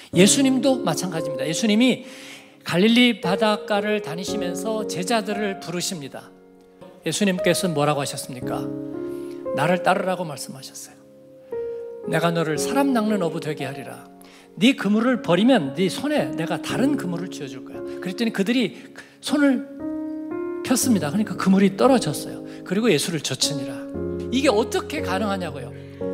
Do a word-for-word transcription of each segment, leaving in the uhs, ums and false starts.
예수님도 마찬가지입니다. 예수님이 갈릴리 바닷가를 다니시면서 제자들을 부르십니다. 예수님께서는 뭐라고 하셨습니까? 나를 따르라고 말씀하셨어요. 내가 너를 사람 낚는 어부 되게 하리라. 네 그물을 버리면 네 손에 내가 다른 그물을 쥐어줄 거야. 그랬더니 그들이 손을 폈습니다. 그러니까 그물이 떨어졌어요. 그리고 예수를 쫓으니라. 이게 어떻게 가능하냐고요?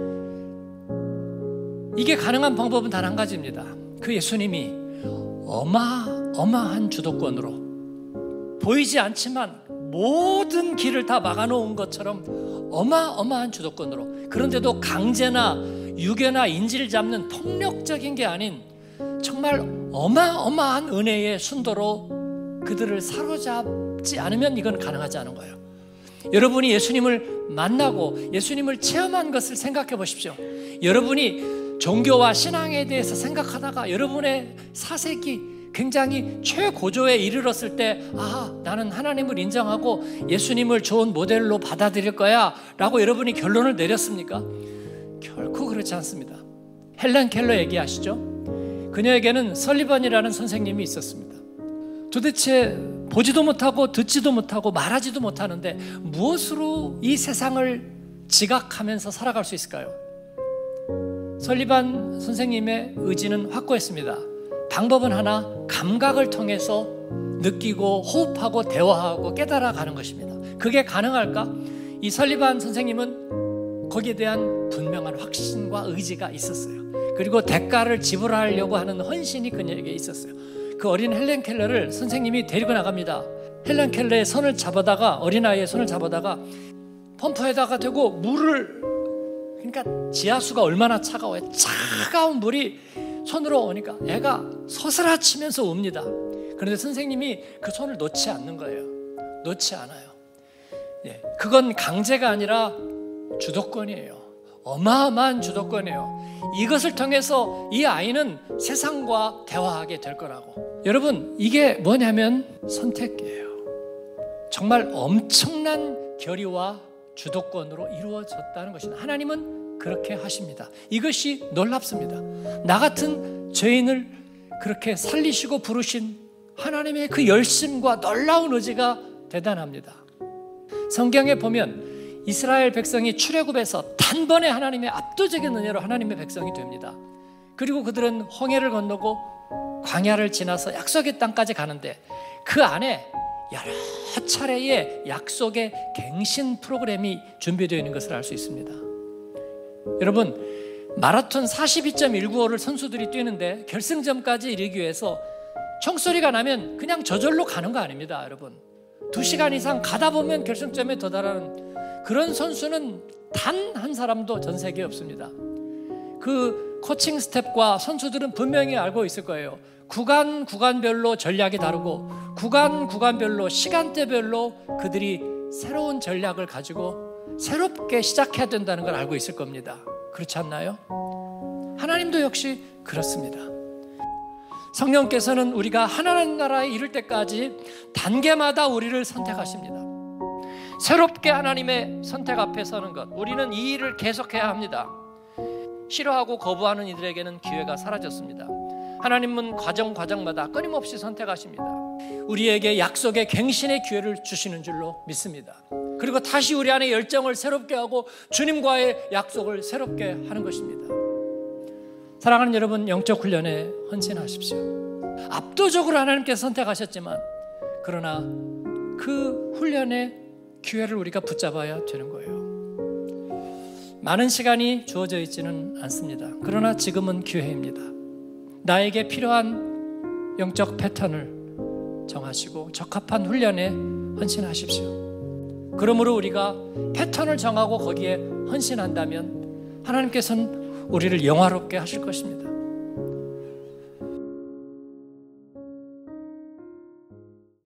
이게 가능한 방법은 단 한 가지입니다. 그 예수님이 어마어마한 주도권으로, 보이지 않지만 모든 길을 다 막아놓은 것처럼 어마어마한 주도권으로, 그런데도 강제나 유괴나 인질 잡는 폭력적인 게 아닌 정말 어마어마한 은혜의 순도로 그들을 사로잡지 않으면 이건 가능하지 않은 거예요. 여러분이 예수님을 만나고 예수님을 체험한 것을 생각해 보십시오. 여러분이 종교와 신앙에 대해서 생각하다가 여러분의 사색이 굉장히 최고조에 이르렀을 때, 아, 나는 하나님을 인정하고 예수님을 좋은 모델로 받아들일 거야 라고 여러분이 결론을 내렸습니까? 결코 그렇지 않습니다. 헬렌 켈러 얘기하시죠? 그녀에게는 설리번이라는 선생님이 있었습니다. 도대체 보지도 못하고 듣지도 못하고 말하지도 못하는데 무엇으로 이 세상을 지각하면서 살아갈 수 있을까요? 설리번 선생님의 의지는 확고했습니다. 방법은 하나, 감각을 통해서 느끼고 호흡하고 대화하고 깨달아가는 것입니다. 그게 가능할까? 이 설리번 선생님은 거기에 대한 분명한 확신과 의지가 있었어요. 그리고 대가를 지불하려고 하는 헌신이 그녀에게 있었어요. 그 어린 헬렌 켈러를 선생님이 데리고 나갑니다. 헬렌 켈러의 손을 잡아다가, 어린아이의 손을 잡아다가 펌프에다가 대고 물을, 그러니까 지하수가 얼마나 차가워요. 차가운 물이 손으로 오니까 애가 서스라치면서 웁니다. 그런데 선생님이 그 손을 놓지 않는 거예요. 놓지 않아요. 예, 그건 강제가 아니라 주도권이에요. 어마어마한 주도권이에요. 이것을 통해서 이 아이는 세상과 대화하게 될 거라고. 여러분, 이게 뭐냐면 선택이에요. 정말 엄청난 결의와 주도권으로 이루어졌다는 것입니다. 하나님은 그렇게 하십니다. 이것이 놀랍습니다. 나 같은 죄인을 그렇게 살리시고 부르신 하나님의 그 열심과 놀라운 의지가 대단합니다. 성경에 보면 이스라엘 백성이 출애굽에서 단번에 하나님의 압도적인 은혜로 하나님의 백성이 됩니다. 그리고 그들은 홍해를 건너고 광야를 지나서 약속의 땅까지 가는데 그 안에 여러 차례의 약속의 갱신 프로그램이 준비되어 있는 것을 알 수 있습니다. 여러분, 마라톤 사십이 점 일구오를 선수들이 뛰는데 결승점까지 이르기 위해서 총소리가 나면 그냥 저절로 가는 거 아닙니다. 여러분, 두 시간 이상 가다 보면 결승점에 도달하는 그런 선수는 단 한 사람도 전 세계에 없습니다. 그 코칭 스텝과 선수들은 분명히 알고 있을 거예요. 구간 구간별로 전략이 다르고 구간 구간별로 시간대별로 그들이 새로운 전략을 가지고 새롭게 시작해야 된다는 걸 알고 있을 겁니다. 그렇지 않나요? 하나님도 역시 그렇습니다. 성령께서는 우리가 하나님 나라에 이를 때까지 단계마다 우리를 선택하십니다. 새롭게 하나님의 선택 앞에 서는 것, 우리는 이 일을 계속해야 합니다. 싫어하고 거부하는 이들에게는 기회가 사라졌습니다. 하나님은 과정 과정마다 끊임없이 선택하십니다. 우리에게 약속의 갱신의 기회를 주시는 줄로 믿습니다. 그리고 다시 우리 안에 열정을 새롭게 하고 주님과의 약속을 새롭게 하는 것입니다. 사랑하는 여러분, 영적 훈련에 헌신하십시오. 압도적으로 하나님께서 선택하셨지만 그러나 그 훈련의 기회를 우리가 붙잡아야 되는 거예요. 많은 시간이 주어져 있지는 않습니다. 그러나 지금은 기회입니다. 나에게 필요한 영적 패턴을 정하시고 적합한 훈련에 헌신하십시오. 그러므로 우리가 패턴을 정하고 거기에 헌신한다면 하나님께서는 우리를 영화롭게 하실 것입니다.